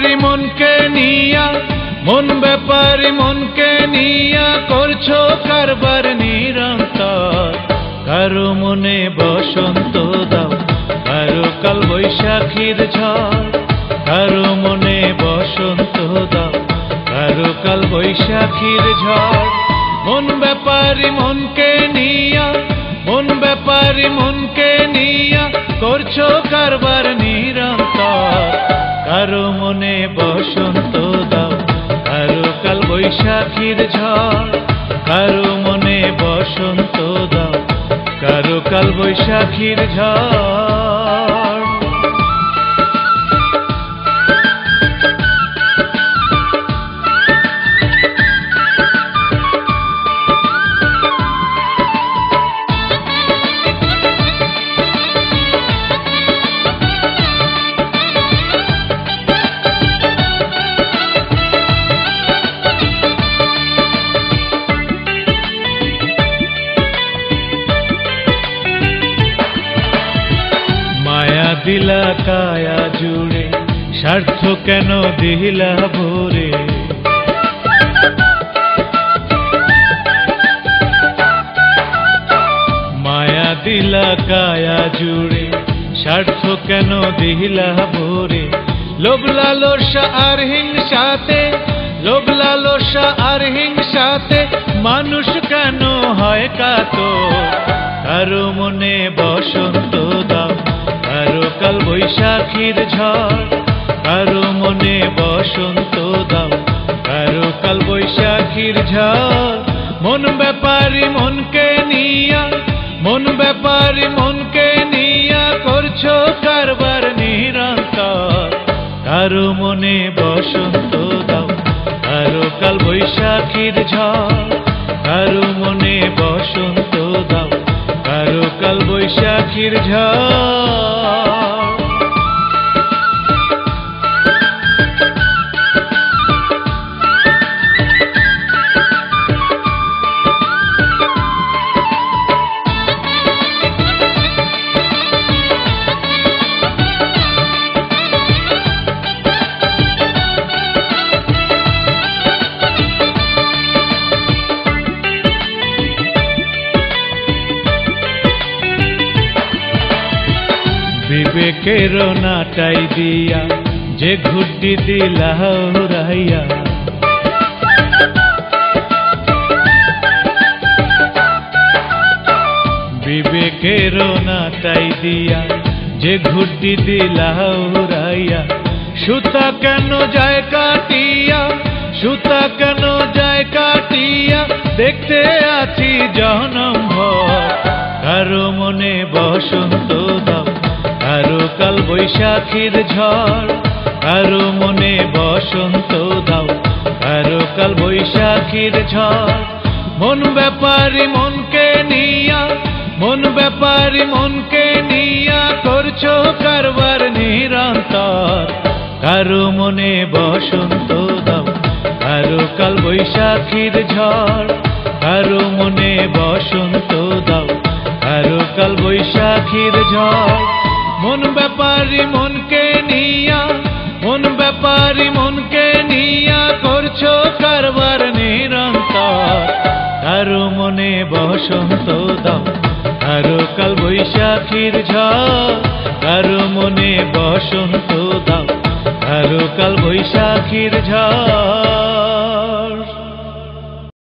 ব্যাপারী মনকে নিয়া, মন ব্যাপারী মনকে নিয়া করছো কারবার নিরন্তর। কারো মনে বসন্ত দাও, কারো কাল বৈশাখীর ঝড়। কারো মনে বসন্ত দাও, কারো কাল বৈশাখীর ঝড়। মন ব্যাপারী মনকে নিয়া, মন ব্যাপারী মনকে নিয়া করছো কারবার নিরন্তর। কারো মনে বসন্ত দাও, কারো কাল বৈশাখীর ঝড়। কারো মনে বসন্ত দাও, কারো কাল বৈশাখীর ঝড়। দিলা কায়া জুড়ে, স্বার্থ কেন দিলা ভরে। মায়া দিলা কায়া জুড়ে, স্বার্থ কেন দিলা ভরে। লোভ লালসা আর হিংসাতে, লোভ লালসা আর হিংসাতে মানুষ কেন হয় কাতর। কারো মনে বসন্ত দাও, কারো কাল বৈশাখীর ঝড়। কারো মনে বসন্ত দাও, কারো কাল বৈশাখীর ঝড়। মন ব্যাপারী মনকে নিয়া, মন ব্যাপারী মনকে নিয়া করছো কারবার নিরন্তর। কারো মনে বসন্ত দাও, কারো কাল বৈশাখীর ঝড়। কারো মনে বসন্ত দাও, কারো কাল বৈশাখীর ঝড়। বিবেকের নাটাই দিয়া যে ঘুড্ডি দিলা উড়াইয়া। বিবেকের নাটাই দিয়া যে ঘুড্ডি দিলা উড়াইয়া। সুতা কেন যায় কাটিয়া, সুতা কেন যায় কাটিয়া দেখতে আছি জনম ভর। কারো মনে বসন্ত দাও, কারো কাল বৈশাখীর ঝড়। কারো মনে বসন্ত দাও, কারো কাল বৈশাখীর ঝড়। মন ব্যাপারী মনকে নিয়া, মন ব্যাপারী মনকে নিয়া করছো কারবার নিরন্তর। কারো মনে বসন্ত দাও, কারো কাল বৈশাখীর ঝড়। কারো মনে বসন্ত দাও, কারো কাল বৈশাখীর ঝড়। মন ব্যাপারী মনকে নিয়া, মন ব্যাপারী মনকে নিয়া করছো কারবার নিরন্তর। কারো মনে বসন্ত দাও, কারো কাল বৈশাখীর ঝড়। কারো মনে বসন্ত দাও, কারো কাল বৈশাখীর ঝড়।